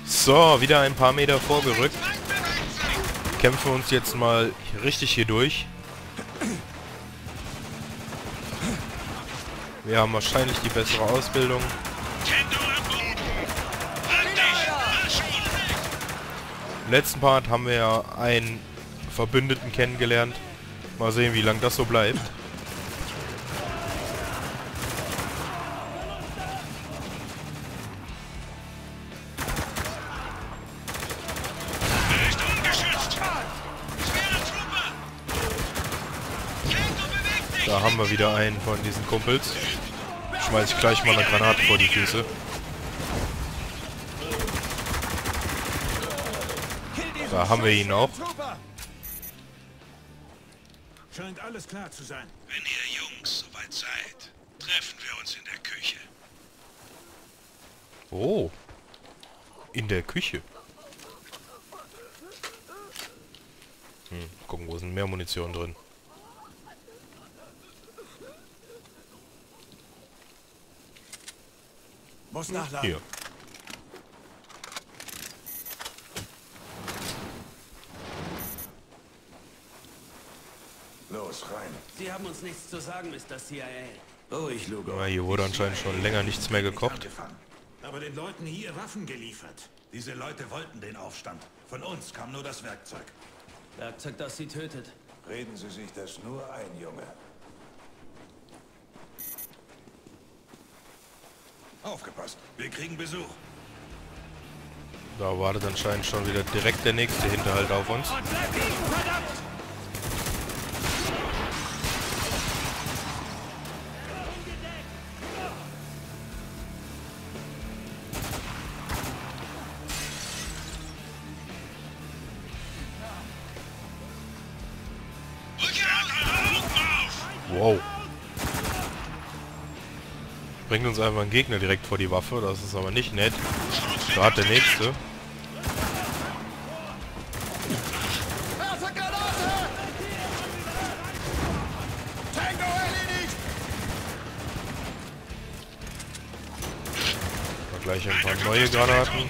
So, wieder ein paar Meter vorgerückt. Kämpfen uns jetzt mal richtig hier durch. Wir haben wahrscheinlich die bessere Ausbildung. Im letzten Part haben wir ja einen Verbündeten kennengelernt. Mal sehen, wie lange das so bleibt. Da haben wir wieder einen von diesen Kumpels. Schmeiß ich gleich mal eine Granate vor die Füße. Da haben wir ihn auch. Scheint alles klar zu sein. Wenn ihr Jungs soweit seid, treffen wir uns in der Küche. Oh. In der Küche. Gucken, wo ist denn mehr Munition drin? Muss nachladen. Hier. Los, rein. Sie haben uns nichts zu sagen, Mr. CIA. Ruhig, Lugo. Ja, hier wurde anscheinend schon länger nichts mehr gekocht. Aber den Leuten hier Waffen geliefert. Diese Leute wollten den Aufstand. Von uns kam nur das Werkzeug. Werkzeug, das sie tötet. Reden Sie sich das nur ein, Junge. Aufgepasst, wir kriegen Besuch. Da wartet anscheinend schon wieder direkt der nächste Hinterhalt auf uns. Wow. Bringt uns einfach ein Gegner direkt vor die Waffe, das ist aber nicht nett. Da hat der nächste. Mal gleich ein paar neue Granaten.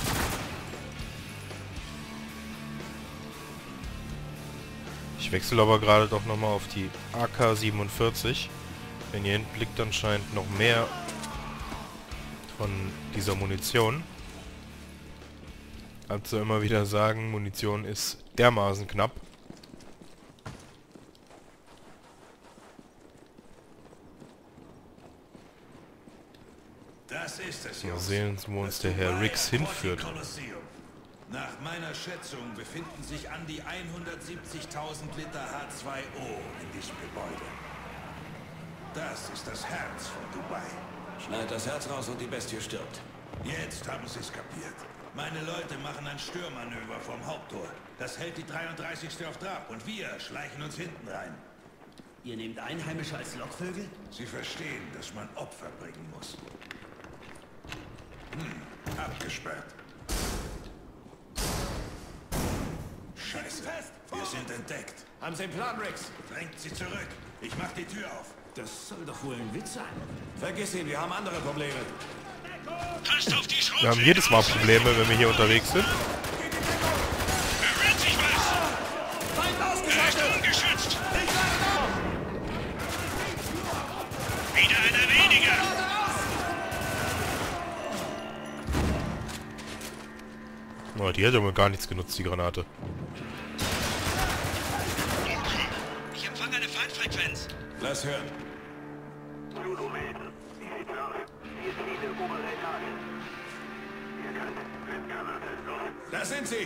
Ich wechsle aber gerade doch nochmal auf die AK-47. Wenn ihr hinten blickt, anscheinend noch mehr von dieser Munition. Also immer wieder sagen, Munition ist dermaßen knapp. Das ist es, Mal Jungs. sehen, wo uns der Herr Riggs hinführt. Nach meiner Schätzung befinden sich an die 170.000 Liter H2O in diesem Gebäude. Das ist das Herz von Dubai. Schneid das Herz raus und die Bestie stirbt. Jetzt haben sie es kapiert. Meine Leute machen ein Störmanöver vom Haupttor. Das hält die 33. auf Trab und wir schleichen uns hinten rein. Ihr nehmt Einheimische als Lockvögel? Sie verstehen, dass man Opfer bringen muss. Abgesperrt. Scheiße, wir sind entdeckt. Haben Sie einen Plan, Riggs? Drängt sie zurück. Ich mach die Tür auf. Das soll doch wohl ein Witz sein. Vergiss ihn, wir haben andere Probleme. Passt auf die Schrotflinte. Wir haben jedes Mal Probleme, wenn wir hier unterwegs sind. Berührt sich was. Feind Er ist ausgeschaltet! ungeschützt. Ich lade auf! Wieder einer weniger. Oh, die hat aber gar nichts genutzt, die Granate. Ich empfange eine Feindfrequenz. Lass hören. Da sind sie!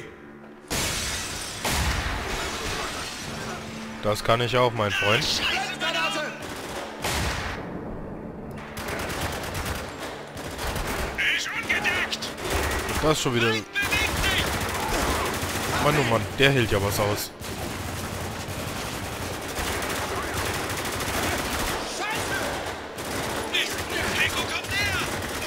Das kann ich auch, mein Freund. Granate! Er ist ungedeckt. Das ist schon wieder... Mann, oh Mann, der hält ja was aus. Heiko, kommt näher.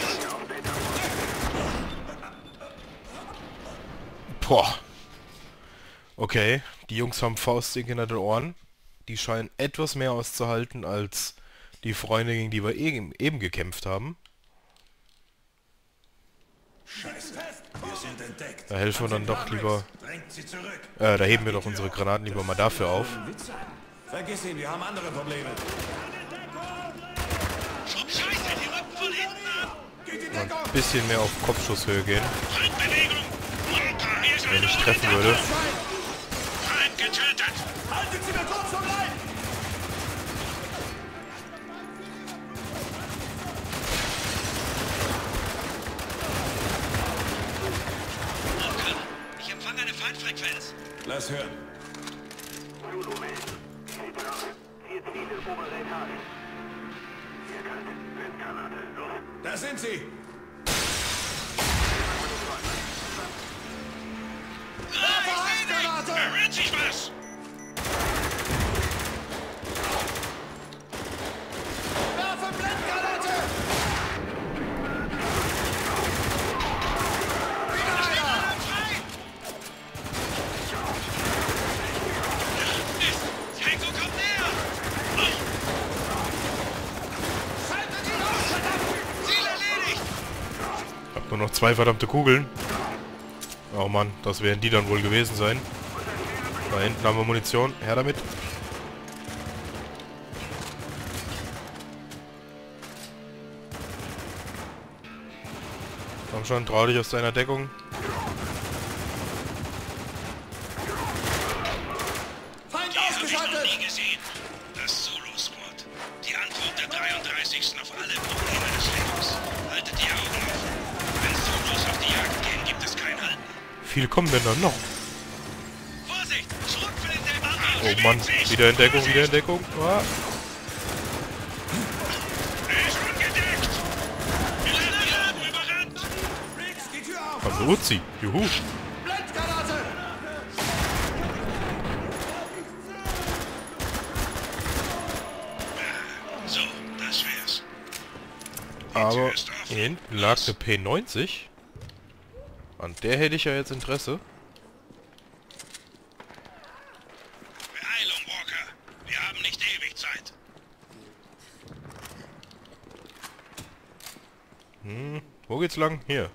Boah. Okay, die Jungs haben Faustdick hinter den Ohren. Die scheinen etwas mehr auszuhalten als die Freunde, gegen die wir eben gekämpft haben. Scheiße. Wir sind entdeckt. Da helfen wir dann doch lieber... Drängt sie zurück. da heben wir doch unsere Granaten lieber mal dafür auf. Vergiss ihn, wir haben andere Probleme. Scheiße, die rücken von hinten ab! Geht die Mal Deckung! ein bisschen mehr auf Kopfschusshöhe gehen. Feindbewegung! Monka, hier ist Wenn eine ich treffen würde. Feind getötet! Haltet sie mir kurz vom Leib! Monka, ich empfange eine Feindfrequenz. Lass hören. Da sind sie! Da rührt sich was! Werfe Blendgranate! Wieder einer! Tango kommt näher! Schaltet ihn aus, verdammt! Ziel erledigt! Hab nur noch 2 verdammte Kugeln. Oh Mann, das werden die dann wohl gewesen sein. Da hinten haben wir Munition. Her damit. Komm schon, trau dich aus deiner Deckung. Feind Die habe ich noch ausgeschaltet! nie gesehen. Das Zulu-Squad. Die Antwort der 33. auf alle Probleme des Lebens. Haltet die Augen offen. Wenn Zulus auf die Jagd gehen, gibt es kein Halten. Viel kommen denn da noch? Vorsicht! Schrotflinte im Anmarsch! Oh Mann, wieder in Deckung, wieder in Deckung. Ah. Er ist angedeckt! Wir werden überrannt! Riggs, die Tür auf! Haben wir Uzi. Juhu. Blendgranate! So, das wär's. Aber hier hinten lag eine P90. An der hätte ich ja jetzt Interesse. Beeilung, Walker. Wir haben nicht ewig Zeit. Wo geht's lang? Hier.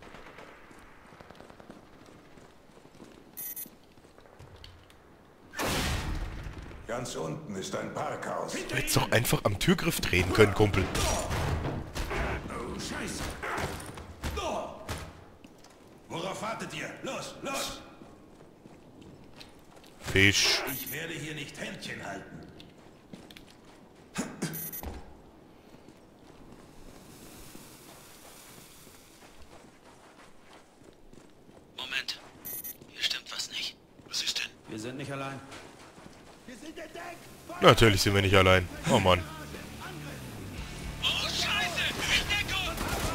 Ganz unten ist ein Parkhaus. Du hättest doch einfach am Türgriff drehen können, Kumpel. Oh, Scheiße. Worauf wartet ihr? Los, los! Fisch. Ich werde hier nicht Händchen halten. Moment. Hier stimmt was nicht. Was ist denn? Wir sind nicht allein. Natürlich sind wir nicht allein. Oh Mann. Oh, Scheiße! In Deckung!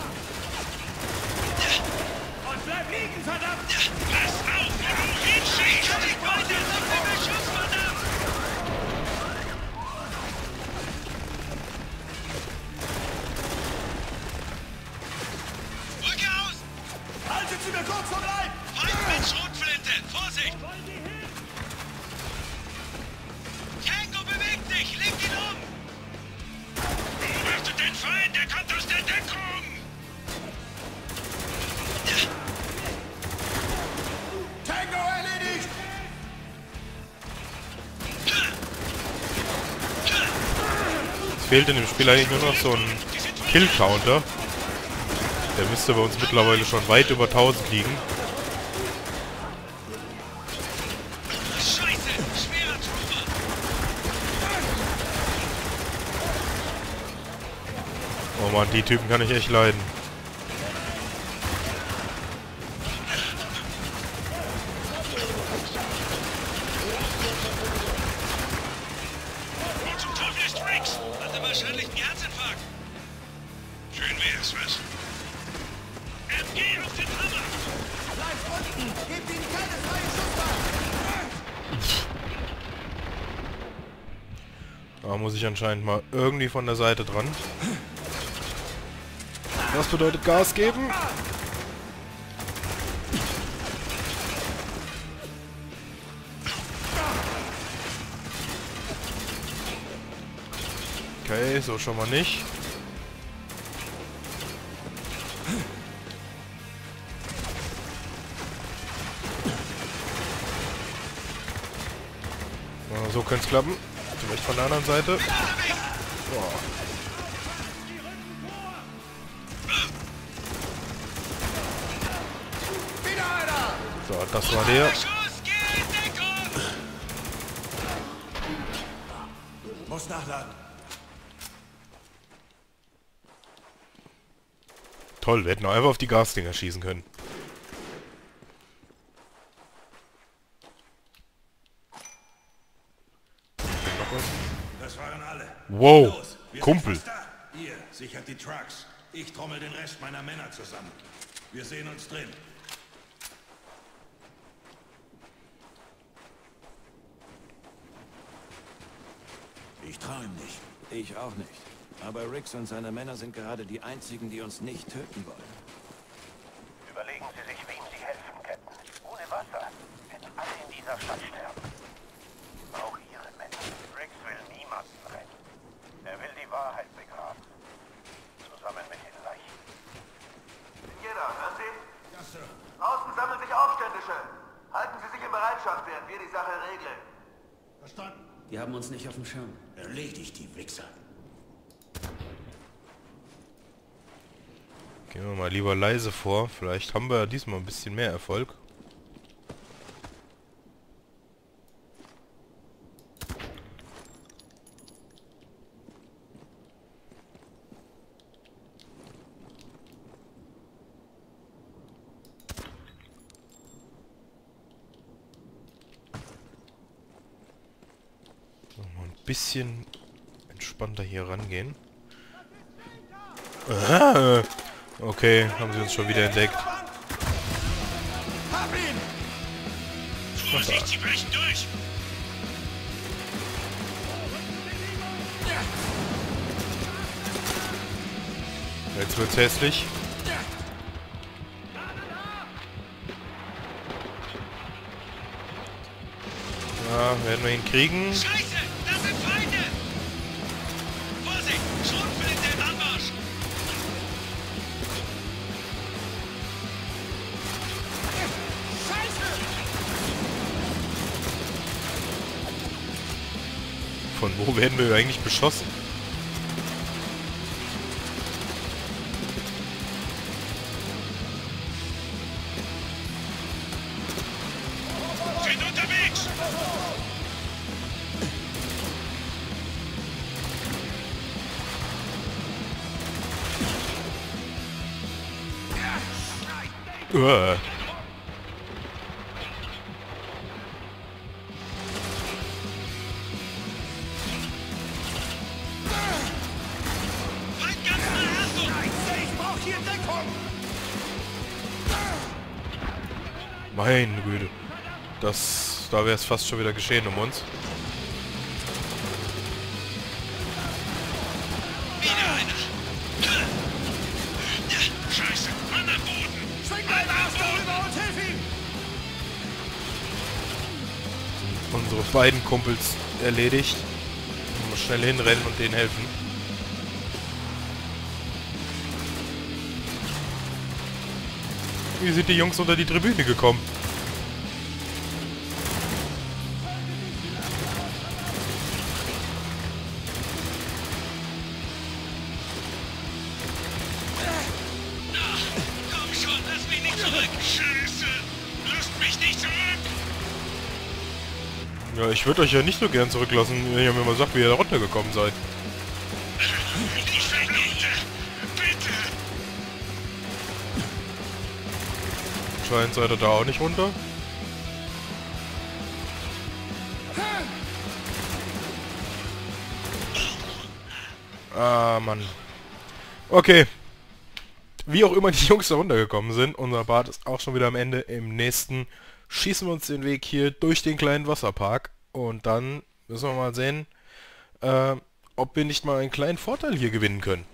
Und bleib liegen, verdammt! Pass auf, wo du hinschießt! Kann ich weiter? Sag mir Beschuss, verdammt! Rücke aus! Haltet sie mir kurz vom Leib! Feind mit Schrotflinte! Vorsicht! Tango bewegt sich! Leg ihn um! Beobachtet den Feind! Der kommt aus der Deckung! Tango erledigt! Es fehlt in dem Spiel eigentlich nur noch so ein Kill-Counter. Der müsste bei uns mittlerweile schon weit über 1000 liegen. Scheiße! Schwerer Trooper! Oh Mann, die Typen kann ich echt leiden. Wo zum Teufel ist Riggs? Hat er wahrscheinlich einen Herzinfarkt. Schön wär's, was? MG auf den Hammer! Bleibt unten! Gebt ihnen keine freie Schussbahn! Da muss ich anscheinend mal irgendwie von der Seite dran. Das bedeutet Gas geben. Okay, so schon mal nicht. Na, so könnte es klappen. Vielleicht von der anderen Seite. Boah. So, das war der. Muss nachladen. Toll, wir hätten auch einfach auf die Gasdinger schießen können. Das waren alle. Wow, Los, wir Kumpel. sind fast da. Ihr sichert die Trucks. Ich trommel den Rest meiner Männer zusammen. Wir sehen uns drin. Ich traue ihm nicht. Ich auch nicht. Aber Riggs und seine Männer sind gerade die einzigen, die uns nicht töten wollen. Überlegen Sie sich, wem Sie helfen, Captain. Ohne Wasser werden alle in dieser Stadt sterben. Auch Ihre Männer. Riggs will niemanden retten. Er will die Wahrheit begraben. Zusammen mit den Leichen. Jeder, hören Sie? Ja, Sir. Draußen sammeln sich Aufständische. Halten Sie sich in Bereitschaft, während wir die Sache regeln. Verstanden. Die haben uns nicht auf dem Schirm. Erledigt die Wichser. Gehen wir mal lieber leise vor. Vielleicht haben wir ja diesmal ein bisschen mehr Erfolg. Mal ein bisschen entspannter hier rangehen. Okay, haben sie uns schon wieder entdeckt. Hab ihn! Vorsicht, sie brechen durch! Jetzt wird's hässlich. Ja, werden wir ihn kriegen. Scheiße, das sind Feinde! Vorsicht, Schrotflinte im Anmarsch! Von wo werden wir eigentlich beschossen? Sind unterwegs! Uah. Halt ganz mal Achtung! Ich brauch hier Deckung! Meine Güte. Da wäre es fast schon wieder geschehen um uns. Wieder einer! Scheiße, Mann am Boden! Schwing deinen Arsch darüber und hilf ihm! Unsere beiden Kumpels erledigt. Mal schnell hinrennen und denen helfen. Wie sind die Jungs unter die Tribüne gekommen? Komm schon, lass mich nicht zurück! Scheiße! Lasst mich nicht zurück! Ja, ich würde euch ja nicht so gern zurücklassen, wenn ihr mir mal sagt, wie ihr da runtergekommen seid. Die Verräter! Bitte! Anscheinend seid ihr da auch nicht runter. Ah, Mann. Okay. Wie auch immer die Jungs da runtergekommen sind, unser Part ist auch schon wieder am Ende. Im nächsten schießen wir uns den Weg hier durch den kleinen Wasserpark. Und dann müssen wir mal sehen, ob wir nicht mal einen kleinen Vorteil hier gewinnen können.